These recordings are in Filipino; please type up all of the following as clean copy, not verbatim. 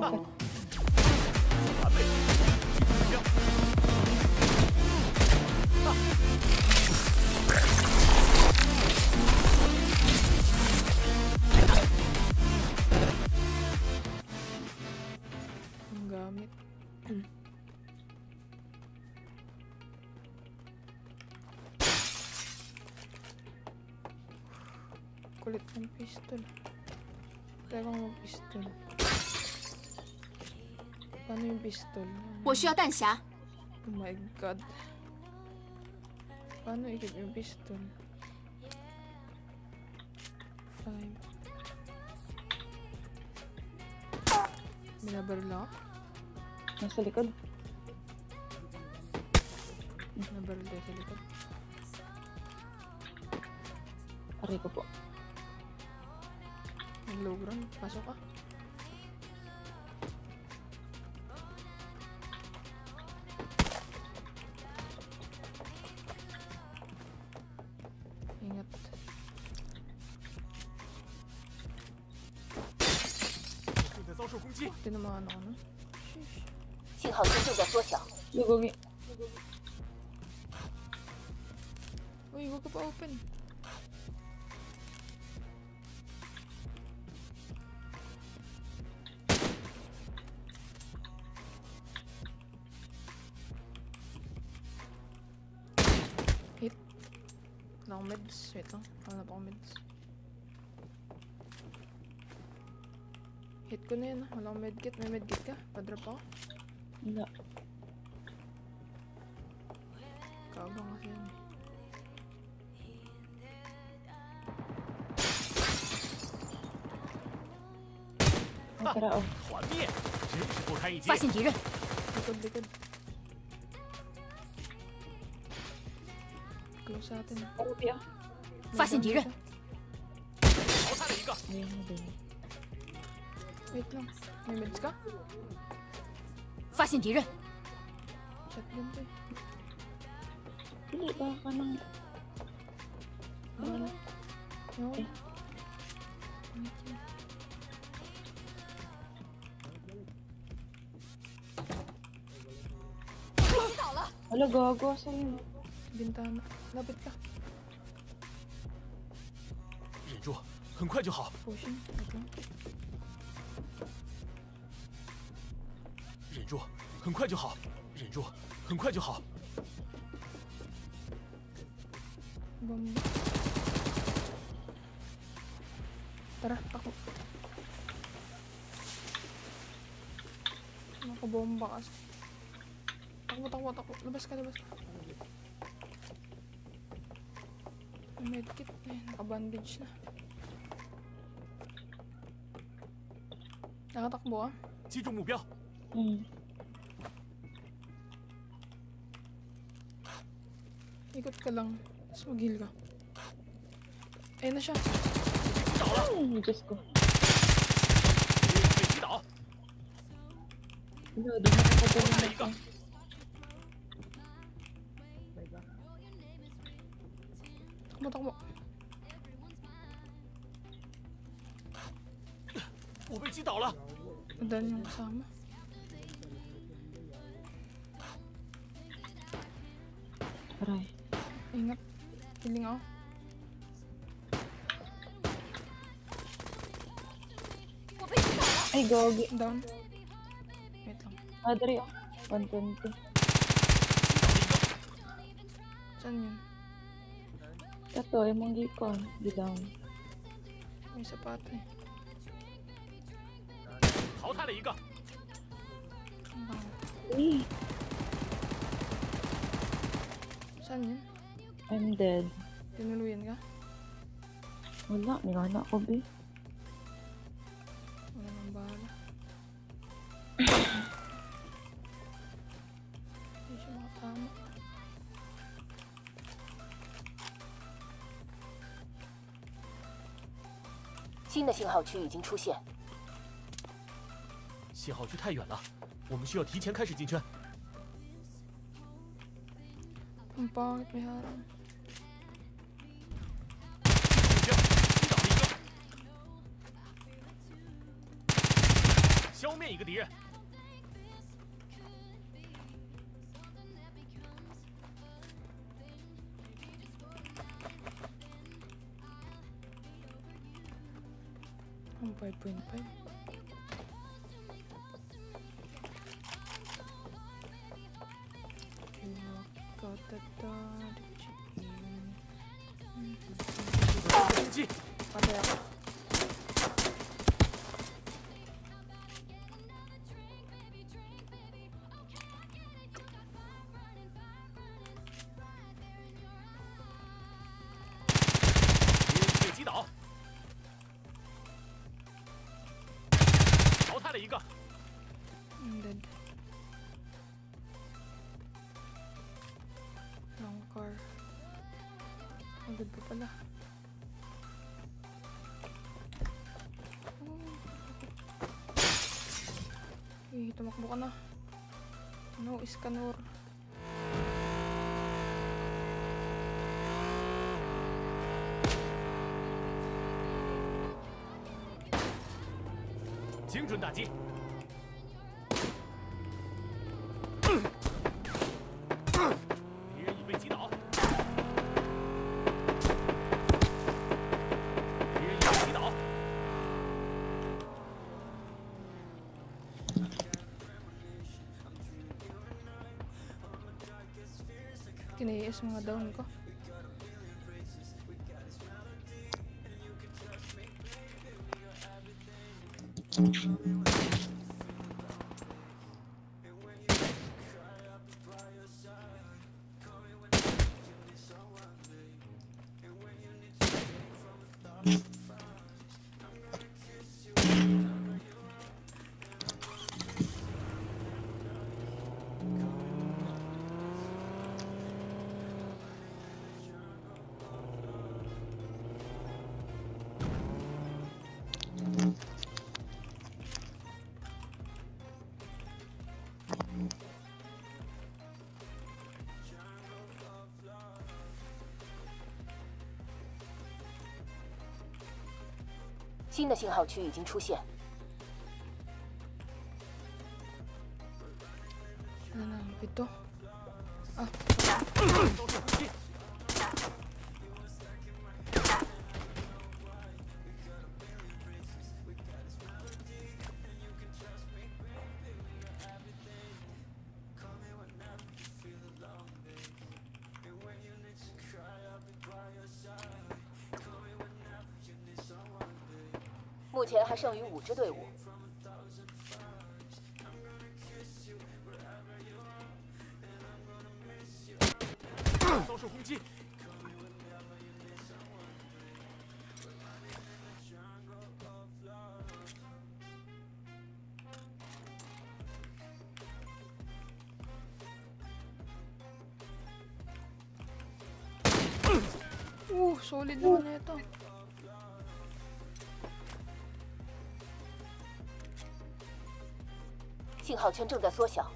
了。完美，目标。 Ang gamit. Kulit ng pistol. Kaya kang mag-pistol. Paano yung pistol? 我需要弹匣。 Oh my god. Paano ikip yung pistol? 5. Binabaril ako? Nasa likod. Binabaril tayo sa likod. Aray ko po. Mag-low ground. Pasok ka. Ingat. Tinamaan ako nun. Sheesh. 信号圈正在缩小。 Lugogi. Uy, huwag ka pa open. Hit. Wala akong meds. Wait lang. Wala pa akong meds. Hit ko na yun. Wala akong medkit. May medkit ka? Padrop ako? Wala. Kaabang kasi yun. Ang karao. 团灭，真是不堪一击发。现敌人， Likod, likod. Close sa atin. Karupi ah. 发现敌人， 淘汰了一个， Ayun na din. Wait lang. May meds ka? 发现敌人， Shotgun to eh. Hindi ba ka nang... Ano? No? Eh. Wala, gago. Sa'yo. Bintana. Lapit ka. 忍住，很快就好， Pushing. Wait lang. 忍住，很快就好，忍住，很快就好。 Bomba. Tara, takbo. Nakabomba kasi. Takbo, takbo, takbo. Labas ka, labas ka. May medkit. Eh, nakabandage na. Nakatakbo ah. 击中目标， Ikot ka lang. Tapos mag-heal ka. Ayun na siya. 击倒了， Diyos ko. 敌人被击倒， Wala, di na 淘 nakapagod 汰了一个， Takbo, takbo. 我被击倒了， Madali yung kasama. Aray. Ingat. Healing ako. Ay, gogi. Down. Wait lang. Ah, dari oh. 120. Saan yun? Ito, yung mong gikon. Di down. May sapato eh. 淘汰了一个， Ang baho. Uy, Saan yun? I'm dead. Tinuluyan ka? Wala, nilala ko, be. Wala nang bahala. Hindi siya makatama. 新的信号区已经出现， 信号区太远了，我们需要提前开始进圈。 Ang pangit, may harang. 目标，击倒了一个，消灭一个。 个敌人。 Ang 5.5. Patay ako. I'm dead. Long car. Ang good pa pala. Eh, tumakbo ka na. No, Iskanor. 精准打击。敌人已被击倒。敌人已被击倒。 Kinayas mga down ko. 新的信号区已经出现。 Ano na, ito? Ah. 都是攻击。 目前还剩余5支队伍。 遭受攻击。 Solid naman na ito. 信号圈正在缩小。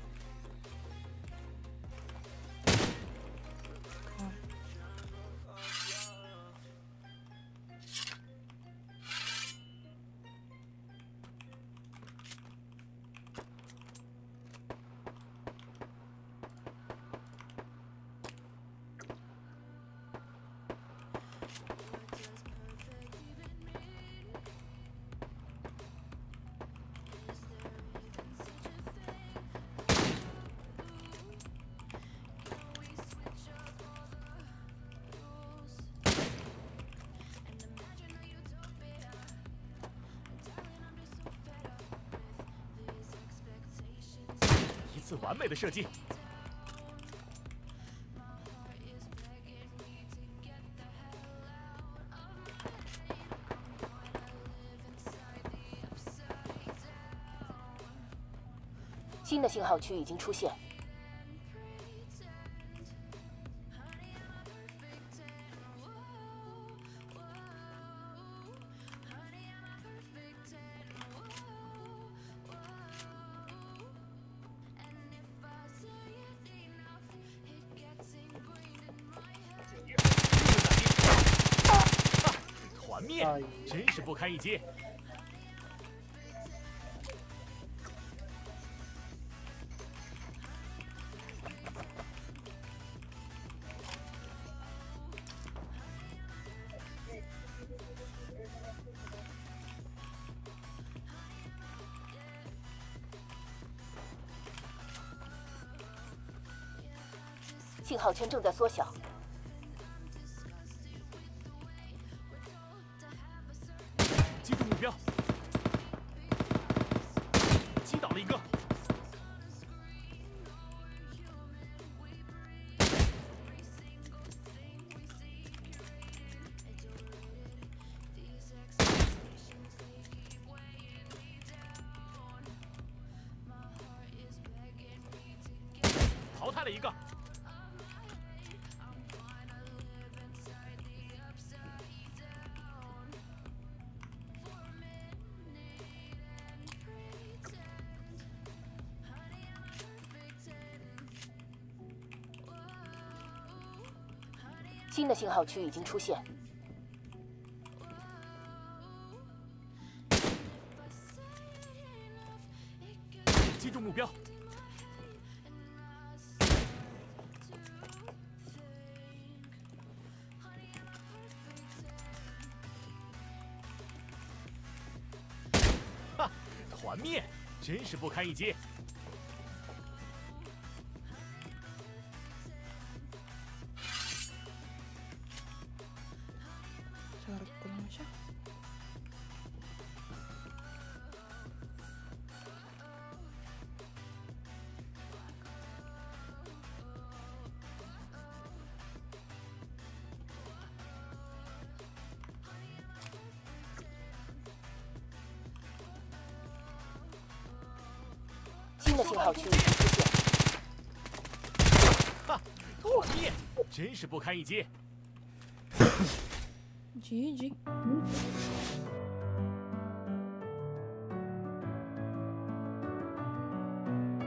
一次完美的射击。 新的信号区已经出现。 团灭，真是不堪一击。 信号圈正在缩小。 击中目标，击倒了一个。淘汰了一个。 新的信号区已经出现。 击中目标。哈，团灭，真是不堪一击。 Sarap ko lang siya. 新的信号区已经出现。 哈，团灭，真是不堪一击。 GG.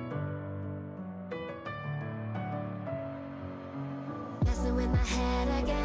Messing with my head again.